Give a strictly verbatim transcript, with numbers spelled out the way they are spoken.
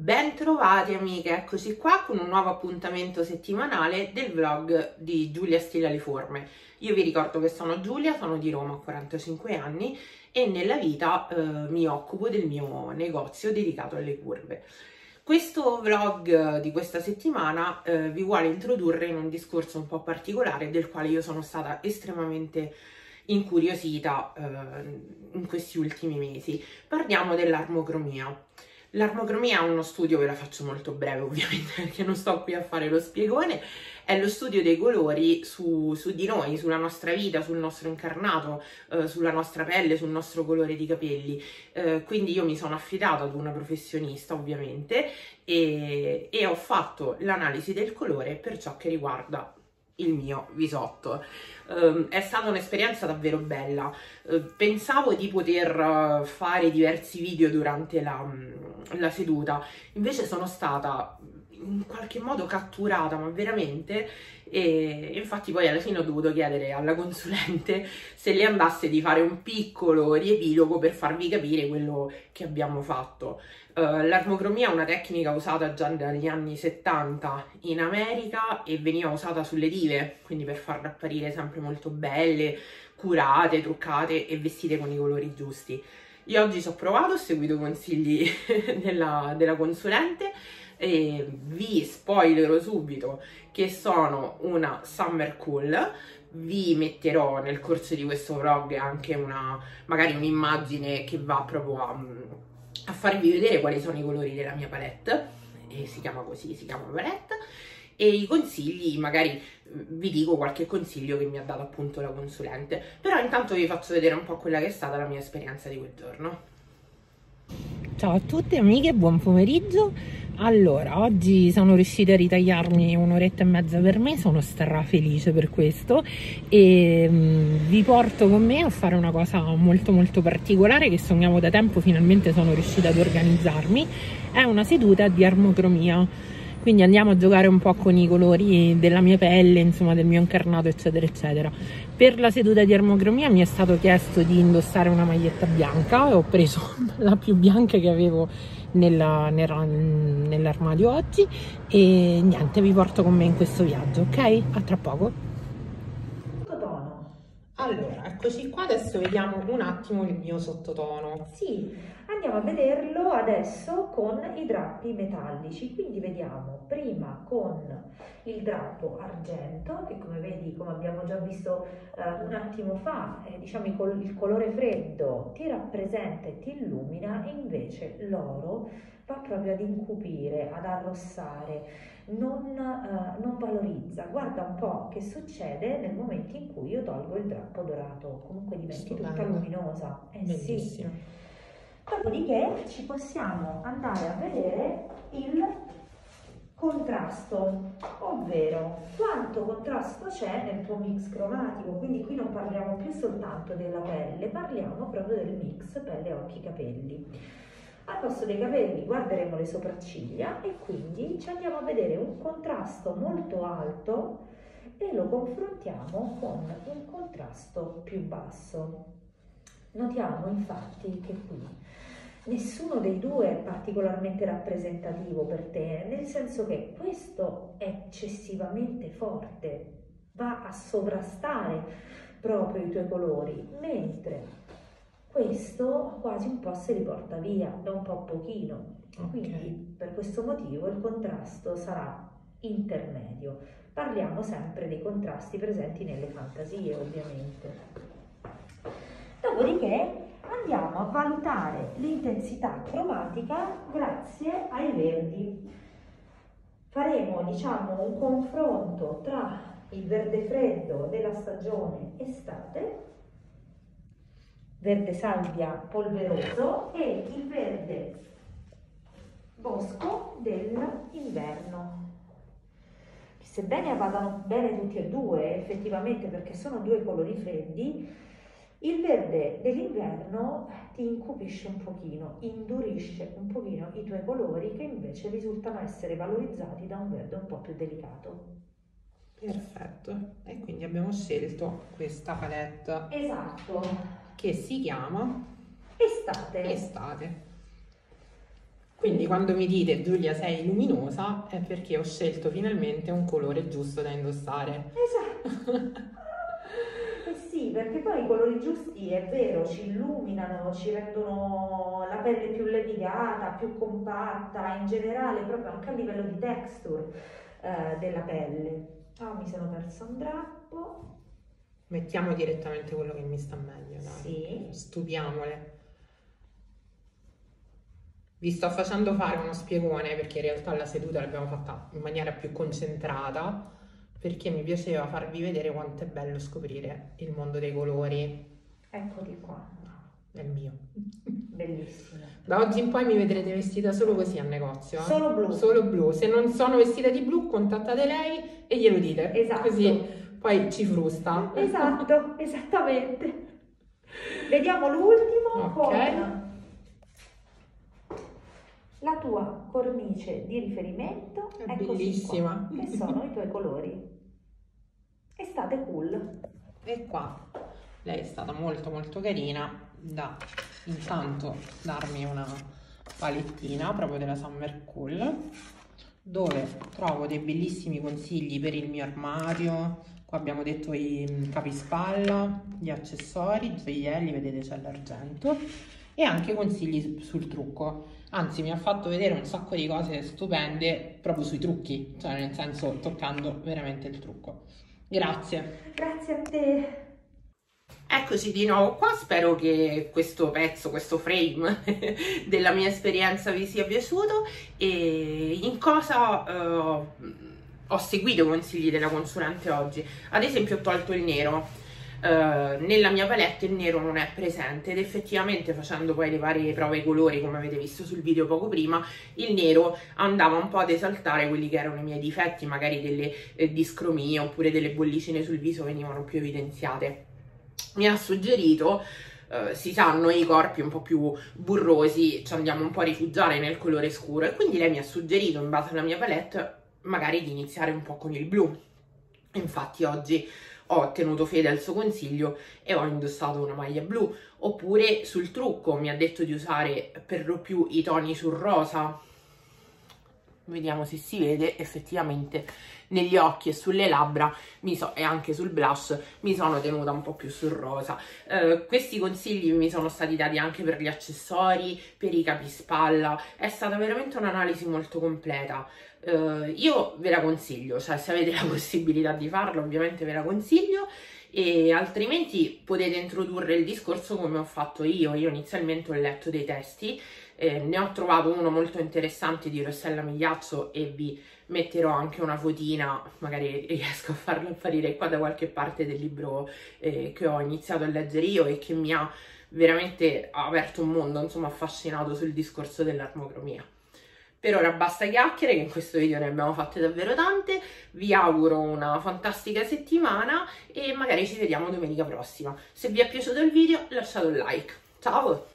Bentrovati amiche, eccoci qua con un nuovo appuntamento settimanale del vlog di Giulia Stile alle Forme. Io vi ricordo che sono Giulia, sono di Roma, ho quarantacinque anni e nella vita eh, mi occupo del mio negozio dedicato alle curve. Questo vlog di questa settimana eh, vi vuole introdurre in un discorso un po' particolare del quale io sono stata estremamente incuriosita eh, in questi ultimi mesi. Parliamo dell'armocromia. L'armocromia è uno studio, ve la faccio molto breve ovviamente perché non sto qui a fare lo spiegone, è lo studio dei colori su, su di noi, sulla nostra vita, sul nostro incarnato, eh, sulla nostra pelle, sul nostro colore di capelli. Eh, quindi io mi sono affidata ad una professionista ovviamente e, e ho fatto l'analisi del colore per ciò che riguarda il mio visotto. Uh, è stata un'esperienza davvero bella. Uh, pensavo di poter uh, fare diversi video durante la, la seduta, invece sono stata in qualche modo catturata, ma veramente, e infatti poi alla fine ho dovuto chiedere alla consulente se le andasse di fare un piccolo riepilogo per farvi capire quello che abbiamo fatto. Uh, l'armocromia è una tecnica usata già dagli anni settanta in America e veniva usata sulle dive, quindi per farle apparire sempre molto belle, curate, truccate e vestite con i colori giusti. Io oggi ci ho provato, ho seguito i consigli della, della consulente e vi spoilerò subito che sono una Summer Cool. Vi metterò nel corso di questo vlog anche una, magari un'immagine che va proprio a, a farvi vedere quali sono i colori della mia palette, e si chiama così, si chiama palette, e i consigli, magari vi dico qualche consiglio che mi ha dato appunto la consulente, però intanto vi faccio vedere un po' quella che è stata la mia esperienza di quel giorno. Ciao a tutte amiche, buon pomeriggio. Allora, oggi sono riuscita a ritagliarmi un'oretta e mezza per me, sono strafelice per questo e mh, vi porto con me a fare una cosa molto molto particolare che sognavo da tempo, finalmente sono riuscita ad organizzarmi. È una seduta di armocromia, quindi andiamo a giocare un po' con i colori della mia pelle, insomma del mio incarnato eccetera eccetera. Per la seduta di armocromia mi è stato chiesto di indossare una maglietta bianca e ho preso la più bianca che avevo nell'armadio oggi e niente, vi porto con me in questo viaggio, ok? A tra poco. Allora, eccoci qua, adesso vediamo un attimo il mio sottotono. Sì, andiamo a vederlo adesso con i drappi metallici, quindi vediamo prima con il drappo argento, che come vedi, come abbiamo già visto uh, un attimo fa, eh, diciamo il, col il colore freddo ti rappresenta e ti illumina, e invece l'oro va proprio ad incupire, ad arrossare. Non, uh, non valorizza. Guarda un po' che succede nel momento in cui io tolgo il drappo dorato, comunque diventi Stupendo. Tutta luminosa. Eh sì. Dopodiché ci possiamo andare a vedere il contrasto, ovvero quanto contrasto c'è nel tuo mix cromatico. Quindi qui non parliamo più soltanto della pelle, parliamo proprio del mix pelle, occhi, capelli. Al posto dei capelli guarderemo le sopracciglia e quindi ci andiamo a vedere un contrasto molto alto e lo confrontiamo con un contrasto più basso. Notiamo infatti che qui nessuno dei due è particolarmente rappresentativo per te, nel senso che questo è eccessivamente forte, va a sovrastare proprio i tuoi colori, mentre questo quasi un po' se li porta via, da un po' a pochino. Okay. Quindi per questo motivo il contrasto sarà intermedio. Parliamo sempre dei contrasti presenti nelle fantasie, ovviamente. Dopodiché andiamo a valutare l'intensità cromatica grazie ai verdi. Faremo, diciamo, un confronto tra il verde freddo della stagione estate, verde salvia polveroso, e il verde bosco dell'inverno. Sebbene vadano bene tutti e due, effettivamente, perché sono due colori freddi, il verde dell'inverno ti incupisce un pochino, indurisce un pochino i tuoi colori, che invece risultano essere valorizzati da un verde un po' più delicato. Perfetto, e quindi abbiamo scelto questa palette. Esatto. Che si chiama Estate. Estate. Quindi quando mi dite Giulia sei luminosa è perché ho scelto finalmente un colore giusto da indossare. Esatto. Eh sì, perché poi i colori giusti, è vero, ci illuminano, ci rendono la pelle più levigata, più compatta, in generale proprio anche a livello di texture eh, della pelle. Oh, mi sono persa un drappo. Mettiamo direttamente quello che mi sta meglio, dai. Sì. Studiamole. Vi sto facendo fare uno spiegone perché in realtà la seduta l'abbiamo fatta in maniera più concentrata, perché mi piaceva farvi vedere quanto è bello scoprire il mondo dei colori. Eccoli qua. È il mio. Bellissimo. Da oggi in poi mi vedrete vestita solo così al negozio. Eh? Solo blu. Solo blu. Se non sono vestita di blu, contattate lei e glielo dite. Esatto. Così poi ci frusta. Esatto, esattamente. Vediamo l'ultimo Ok. con la tua cornice di riferimento. È Eccoci bellissima. qua, che sono i tuoi colori. Estate cool. E qua lei è stata molto molto carina da intanto darmi una palettina proprio della Summer Cool, dove trovo dei bellissimi consigli per il mio armadio. Qua abbiamo detto i capispalla, gli accessori, gioielli, vedete c'è l'argento, e anche consigli sul trucco. Anzi, mi ha fatto vedere un sacco di cose stupende proprio sui trucchi, cioè nel senso toccando veramente il trucco. Grazie. Grazie a te. Eccoci di nuovo qua, spero che questo pezzo, questo frame della mia esperienza vi sia piaciuto e in cosa uh, ho seguito i consigli della consulente oggi. Ad esempio ho tolto il nero. Uh, nella mia palette il nero non è presente ed effettivamente facendo poi le varie prove colori, come avete visto sul video poco prima, il nero andava un po' ad esaltare quelli che erano i miei difetti, magari delle eh, discromie oppure delle bollicine sul viso venivano più evidenziate. Mi ha suggerito, uh, si sa, noi corpi un po' più burrosi ci andiamo un po' a rifugiare nel colore scuro e quindi lei mi ha suggerito, in base alla mia palette, magari di iniziare un po' con il blu. Infatti oggi ho tenuto fede al suo consiglio e ho indossato una maglia blu. Oppure sul trucco mi ha detto di usare per lo più i toni sul rosa. Vediamo se si vede, effettivamente negli occhi e sulle labbra mi so, e anche sul blush mi sono tenuta un po' più sul rosa. Eh, questi consigli mi sono stati dati anche per gli accessori, per i capispalla. È stata veramente un'analisi molto completa. Uh, io ve la consiglio, cioè se avete la possibilità di farlo ovviamente ve la consiglio, e altrimenti potete introdurre il discorso come ho fatto io. Io inizialmente ho letto dei testi, eh, ne ho trovato uno molto interessante di Rossella Migliaccio e vi metterò anche una fotina, magari riesco a farlo apparire qua da qualche parte del libro eh, che ho iniziato a leggere io e che mi ha veramente aperto un mondo, insomma affascinato sul discorso dell'armocromia. Per ora basta chiacchiere, che in questo video ne abbiamo fatte davvero tante. Vi auguro una fantastica settimana e magari ci vediamo domenica prossima. Se vi è piaciuto il video lasciate un like. Ciao!